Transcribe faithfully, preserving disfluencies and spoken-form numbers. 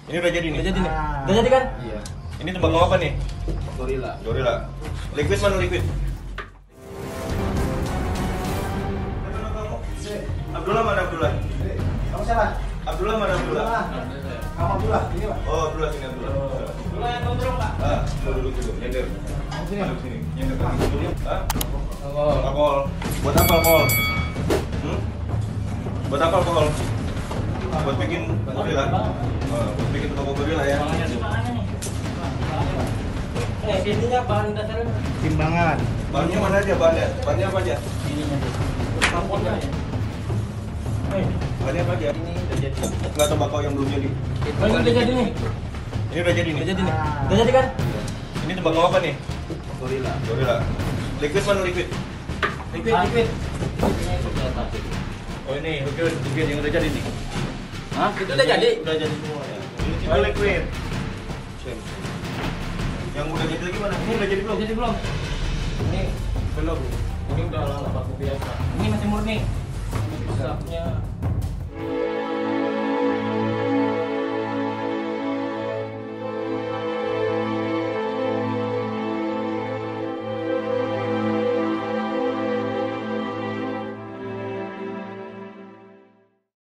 Ini udah jadi nih. Udah jadi nih. Ah. Udah jadi kan? Iya. Ini tembakau apa nih? Gorilla. Gorilla. Liquid mana liquid? Abdullah mana Abdullah? Kamu siapa? Abdullah mana Abdullah? Kamu Abdullah, ini Pak. Oh, Abdullah sini Abdullah. Dulu yang gondrong, Pak. Ah, lu duduk dulu. Nyender. Kamu sini. Duduk sini. Nyender kaki dulu. Ah, Alkohol. alkohol. Buat apa alkohol? Hmm? Buat apa alkohol? Buat bikin gorilla. Oh, buat bikin tembakau gorilla ya. Timbangannya nih. Eh, intinya bahan dasarnya. Timbangan. Bahannya mana aja bahannya? Bahannya apa aja? Ininya tuh. Kampunnya ya. Eh, Bahannya apa aja? ini udah jadi. Enggak tembakau yang belum jadi. Oh, ini udah jadi nih. Ini udah jadi nih. Udah jadi nih. Ah. Udah jadi kan? Ini tembakau apa nih? Gorilla. Gorilla. Liquid mana liquid? Liquid, liquid. Ini itu di atas. Oh ini liquid, liquid yang udah jadi nih. Hah? Itu udah jadi? Udah jadi semua ya. Ini itu liquid. Yang udah jadi lagi mana? Ini udah jadi belum? Udah jadi belum? Ini belum. Ini udah lama baku biasa. Ini masih murni. Ini rusaknya